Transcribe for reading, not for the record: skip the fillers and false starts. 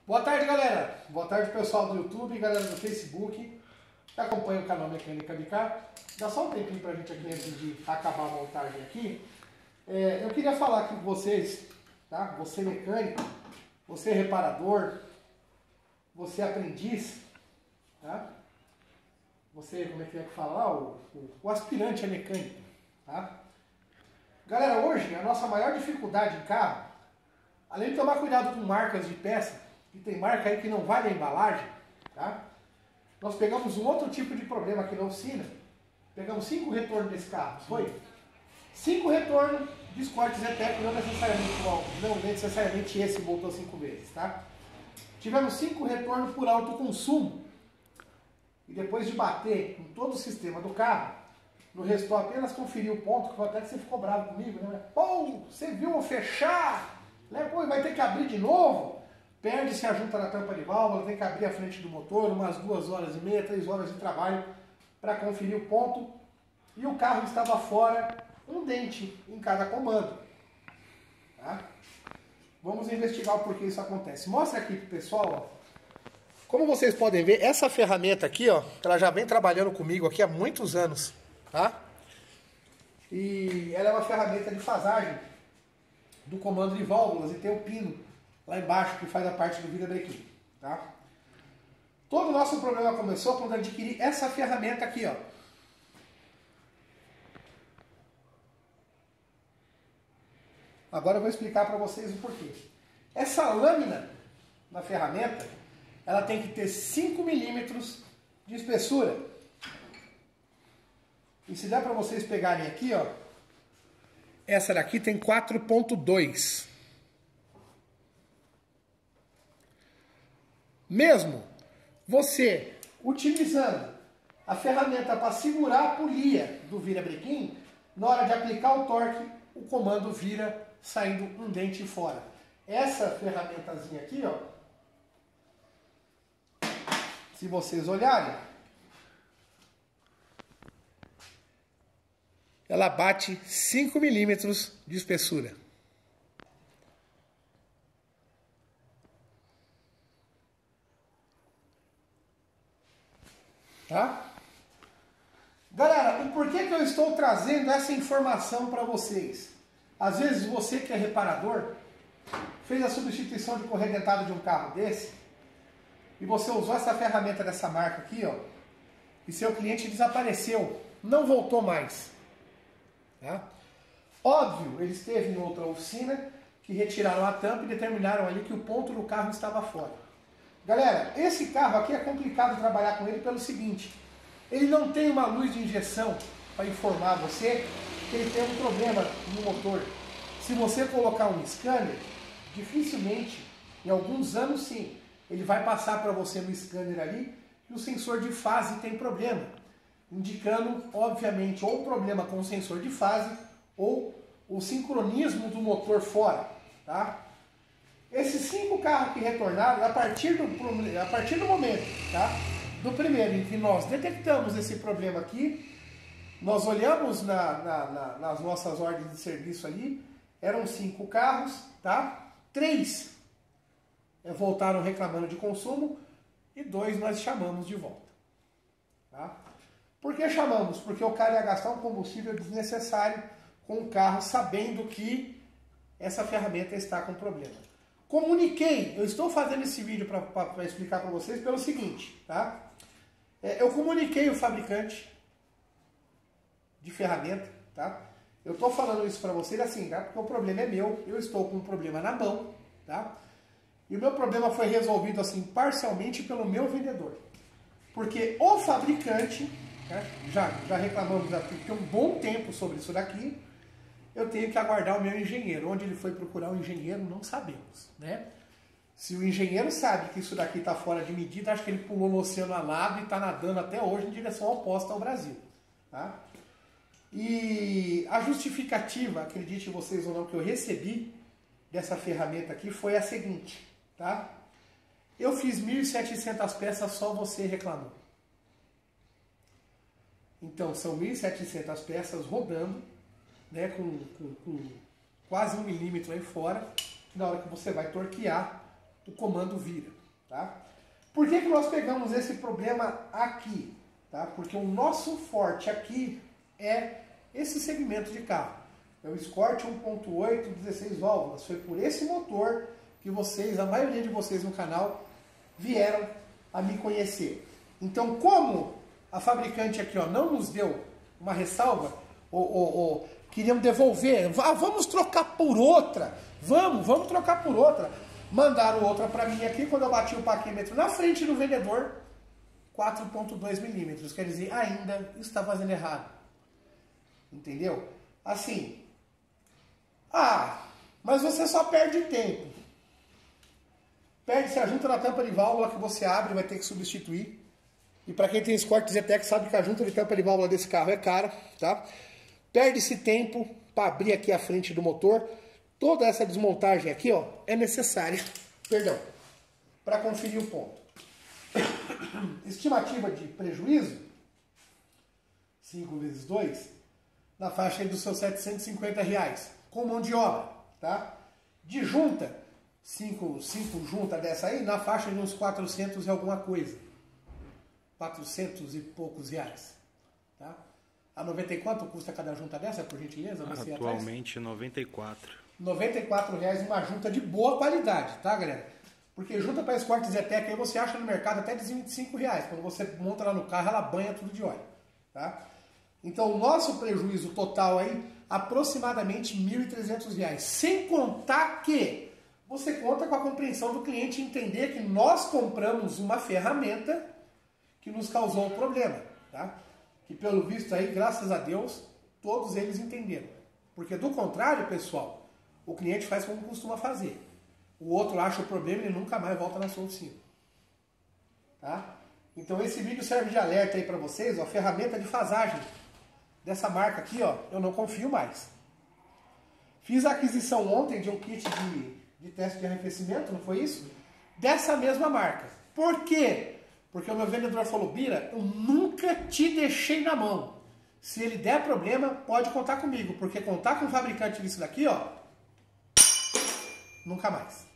Boa tarde, galera. Boa tarde, pessoal do YouTube, galera do Facebook, que acompanha o canal Mecânica BK. Dá só um tempinho pra gente aqui antes de acabar a montagem aqui. Eu queria falar aqui com vocês, tá? Você mecânico, você reparador, você aprendiz, tá? Você, como é que fala lá? O aspirante a mecânico, tá? Galera, hoje a nossa maior dificuldade em carro, além de tomar cuidado com marcas de peça, que tem marca aí que não vale a embalagem, tá? Nós pegamos um outro tipo de problema aqui na oficina. Pegamos 5 retornos desse carro, foi? 5 retornos de Scott Zetec, não necessariamente esse voltou 5 vezes, tá? Tivemos 5 retornos por alto consumo. E depois de bater em todo o sistema do carro, no restou apenas conferir o ponto, que até que você ficou bravo comigo, né? Pô, você viu eu fechar? Né? Pô, vai ter que abrir de novo? Perde-se a junta da tampa de válvula, tem que abrir a frente do motor, umas 2 horas e meia, 3 horas de trabalho para conferir o ponto. E o carro estava fora, um dente em cada comando. Tá? Vamos investigar o porquê isso acontece. Mostra aqui pro pessoal, ó. Como vocês podem ver, essa ferramenta aqui, ó, ela já vem trabalhando comigo aqui há muitos anos, tá? E ela é uma ferramenta de fasagem do comando de válvulas e tem o pino lá embaixo que faz a parte do virabrequim, tá? Todo o nosso problema começou quando adquiri essa ferramenta aqui, ó. Agora eu vou explicar para vocês o porquê. Essa lâmina na ferramenta, ela tem que ter 5 milímetros de espessura. E se dá para vocês pegarem aqui, ó, essa daqui tem 4,2. Mesmo você utilizando a ferramenta para segurar a polia do virabrequim, na hora de aplicar o torque, o comando vira saindo um dente fora. Essa ferramentazinha aqui, ó, se vocês olharem, ela bate 5 milímetros de espessura. Tá? Galera, o porquê que eu estou trazendo essa informação para vocês? Às vezes você que é reparador, fez a substituição de correia dentada de um carro desse, e você usou essa ferramenta dessa marca aqui, ó, e seu cliente desapareceu, não voltou mais. Tá? Óbvio, ele esteve em outra oficina que retiraram a tampa e determinaram ali que o ponto do carro estava fora. Galera, esse carro aqui é complicado trabalhar com ele pelo seguinte: ele não tem uma luz de injeção para informar você que ele tem um problema no motor. Se você colocar um scanner, dificilmente, em alguns anos sim, ele vai passar para você no scanner ali que o sensor de fase tem problema, indicando, obviamente, ou um problema com o sensor de fase ou o sincronismo do motor fora, tá? Esses 5 carros que retornaram, a partir do momento, tá, do primeiro em que nós detectamos esse problema aqui, nós olhamos nas nossas ordens de serviço ali, eram 5 carros, tá? 3 voltaram reclamando de consumo e 2 nós chamamos de volta. Tá? Por que chamamos? Porque o cara ia gastar um combustível desnecessário com o carro sabendo que essa ferramenta está com problema. Comuniquei, eu estou fazendo esse vídeo para explicar para vocês pelo seguinte, tá? Eu comuniquei o fabricante de ferramenta, tá? Eu estou falando isso para vocês assim, tá? Porque o problema é meu, eu estou com um problema na mão, tá? E o meu problema foi resolvido assim parcialmente pelo meu vendedor. Porque o fabricante, né, já reclamamos aqui tem um bom tempo sobre isso daqui, eu tenho que aguardar o meu engenheiro. Onde ele foi procurar o engenheiro, não sabemos, né? Se o engenheiro sabe que isso daqui está fora de medida, acho que ele pulou no oceano alado e está nadando até hoje em direção oposta ao Brasil, tá? E a justificativa, acredite vocês ou não, que eu recebi dessa ferramenta aqui foi a seguinte, tá? Eu fiz 1.700 peças, só você reclamou. Então são 1.700 peças rodando, né, com quase 1 milímetro aí fora. Na hora que você vai torquear, o comando vira. Tá? Por que nós pegamos esse problema aqui? Tá? Porque o nosso forte aqui é esse segmento de carro. É o Escort 1.8, 16 válvulas. Foi por esse motor que vocês, a maioria de vocês no canal, vieram a me conhecer. Então, como a fabricante aqui ó, não nos deu uma ressalva, ou queriam devolver, vamos trocar por outra, vamos trocar por outra. Mandaram outra para mim aqui, quando eu bati o paquímetro na frente do vendedor, 4.2 milímetros, quer dizer, ainda está fazendo errado. Entendeu? Assim, mas você só perde tempo. Perde-se a junta da tampa de válvula que você abre, vai ter que substituir. E para quem tem Escort Zetec sabe que a junta de tampa de válvula desse carro é cara, tá? Perde-se tempo para abrir aqui a frente do motor. Toda essa desmontagem aqui, ó, é necessária, para conferir o ponto. Estimativa de prejuízo, 5 vezes 2, na faixa aí dos seus R$750, com mão de obra, tá? De junta, 5 juntas dessa aí, na faixa de uns 400 e alguma coisa. 400 e poucos reais, tá? A 90 e quanto custa cada junta dessa, por gentileza? Atualmente 94. R$94 uma junta de boa qualidade, tá, galera? Porque junta para Escort Zetec aí você acha no mercado até de R$25. Quando você monta lá no carro, ela banha tudo de óleo, tá? Então o nosso prejuízo total aí, aproximadamente R$1.300. Sem contar que você conta com a compreensão do cliente entender que nós compramos uma ferramenta que nos causou um problema, tá? Que pelo visto aí, graças a Deus, todos eles entenderam. Porque do contrário, pessoal, o cliente faz como costuma fazer. O outro acha o problema e ele nunca mais volta na sua oficina. Tá? Então esse vídeo serve de alerta aí para vocês, ó, ferramenta de fasagem dessa marca aqui, ó, eu não confio mais. Fiz a aquisição ontem de um kit de teste de arrefecimento, não foi isso? Dessa mesma marca. Por quê? Porque o meu vendedor falou, Bira, eu nunca te deixei na mão. Se ele der problema, pode contar comigo. Porque contar com o fabricante disso daqui, ó, nunca mais.